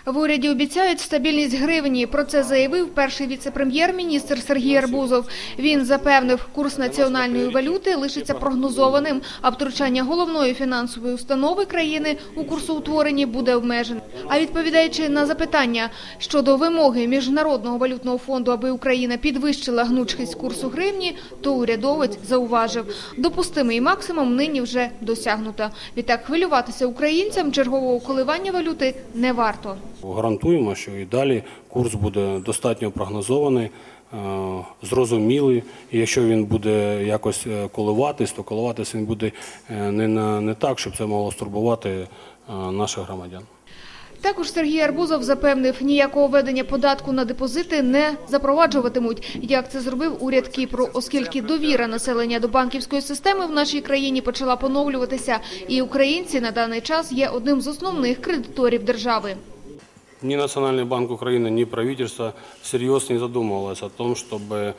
В уряді обіцяють стабільність гривні. Про це заявив перший віце-прем'єр-міністр Сергій Арбузов. Він запевнив, курс національної валюти лишиться прогнозованим, а втручання головної фінансової установи країни у курсоутворенні буде обмежене. А відповідаючи на запитання щодо вимоги Міжнародного валютного фонду, аби Україна підвищила гнучкість курсу гривні, то урядовець зауважив, допустимий максимум нині вже досягнуто. Відтак хвилюватися українцям чергового коливання валюти не варто. Гарантуємо, що і далі курс буде достатньо прогнозований, зрозумілий. І якщо він буде якось коливатись, то коливатись він буде не так, щоб це могло стурбувати наших громадян. Також Сергій Арбузов запевнив, ніякого введення податку на депозити не запроваджуватимуть, як це зробив уряд Кіпру, оскільки довіра населення до банківської системи в нашій країні почала поновлюватися, і українці на даний час є одним з основних кредиторів держави. Ни Национальный банк Украины, ни правительство всерьез не задумывалось о том, чтобы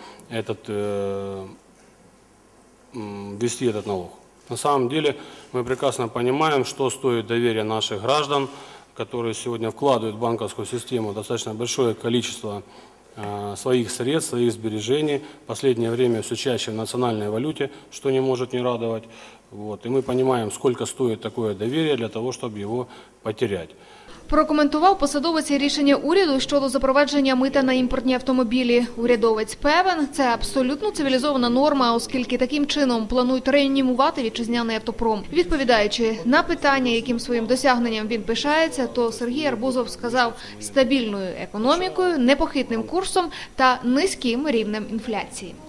ввести этот налог. На самом деле мы прекрасно понимаем, что стоит доверие наших граждан, которые сегодня вкладывают в банковскую систему достаточно большое количество своих средств, своих сбережений. В последнее время все чаще в национальной валюте, что не может не радовать. И мы понимаем, сколько стоит такое доверие для того, чтобы его потерять. Прокоментував посадовець рішення уряду щодо запровадження мита на імпортні автомобілі. Урядовець певен, це абсолютно цивілізована норма, оскільки таким чином планують реанімувати вітчизняний автопром. Відповідаючи на питання, яким своїм досягненням він пишається, то Сергій Арбузов сказав – стабільною економікою, непохитним курсом та низьким рівнем інфляції.